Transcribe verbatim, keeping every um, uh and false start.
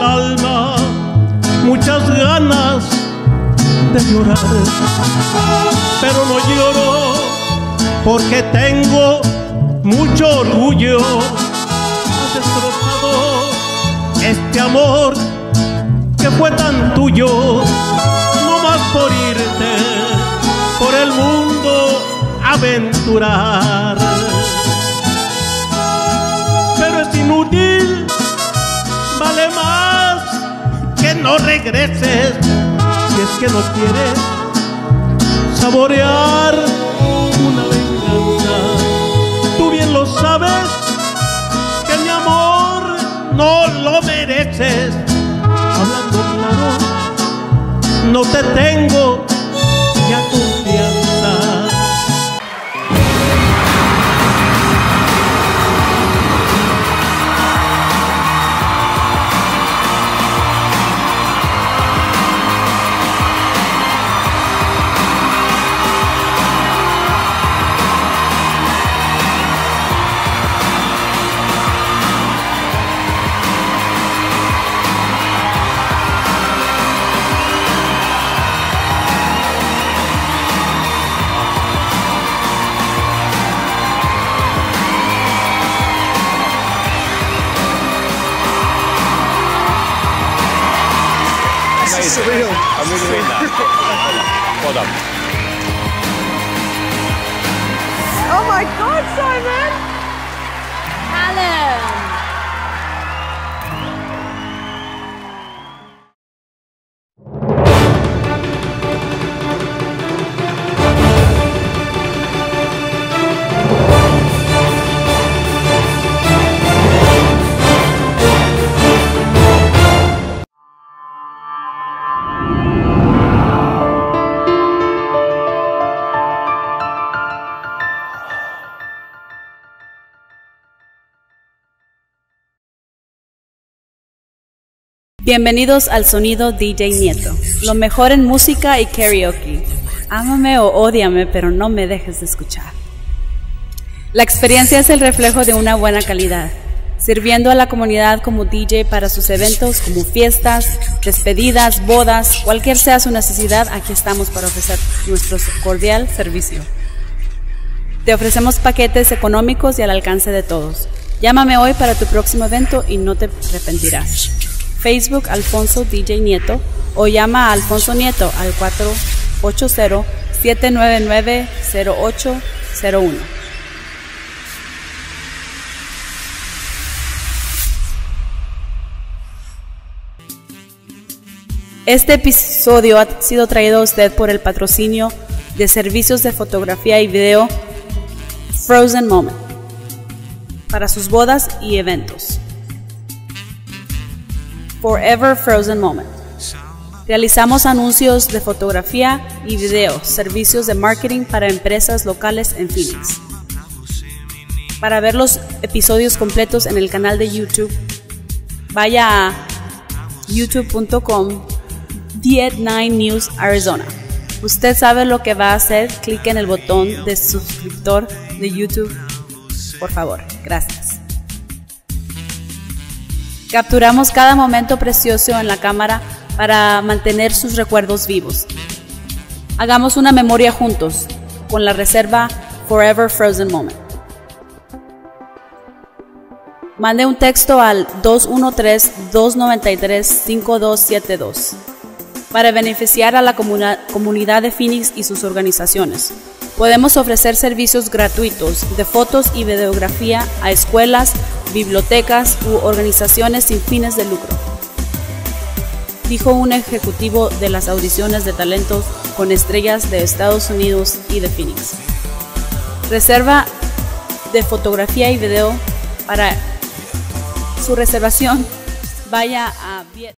alma muchas ganas de llorar, pero no lloro porque tengo mucho orgullo. Has destrozado este amor que fue tan tuyo, no más por irte por el mundo a aventurar. Pero es inútil, vale más que no regreses si es que no quieres saborear una venganza. Tú bien lo sabes que mi amor no lo mereces. Hablando claro, no te tengo ya confianza. This is surreal. I'm really doing that. Hold on. Oh my God, Simon! Callum! Bienvenidos al sonido D J Nieto, lo mejor en música y karaoke. Ámame o ódiame, pero no me dejes de escuchar. La experiencia es el reflejo de una buena calidad, sirviendo a la comunidad como D J para sus eventos como fiestas, despedidas, bodas, cualquier sea su necesidad, aquí estamos para ofrecer nuestro cordial servicio. Te ofrecemos paquetes económicos y al alcance de todos. Llámame hoy para tu próximo evento y no te arrepentirás. Facebook Alfonso D J Nieto o llama a Alfonso Nieto al cuatro ocho cero, siete nueve nueve, cero ocho cero uno. Este episodio ha sido traído a usted por el patrocinio de servicios de fotografía y video Frozen Moment para sus bodas y eventos. Forever Frozen Moment. Realizamos anuncios de fotografía y video, servicios de marketing para empresas locales en Phoenix. Para ver los episodios completos en el canal de YouTube, vaya a youtube punto com D at nueve News Arizona. Usted sabe lo que va a hacer, clique en el botón de suscriptor de YouTube, por favor. Gracias. Capturamos cada momento precioso en la cámara para mantener sus recuerdos vivos. Hagamos una memoria juntos con la reserva Forever Frozen Moment. Mande un texto al dos uno tres, dos nueve tres, cinco dos siete dos para beneficiar a la comuna- comunidad de Phoenix y sus organizaciones. Podemos ofrecer servicios gratuitos de fotos y videografía a escuelas, bibliotecas u organizaciones sin fines de lucro, dijo un ejecutivo de las audiciones de talentos con estrellas de Estados Unidos y de Phoenix. Reserva de fotografía y video. Para su reservación, vaya a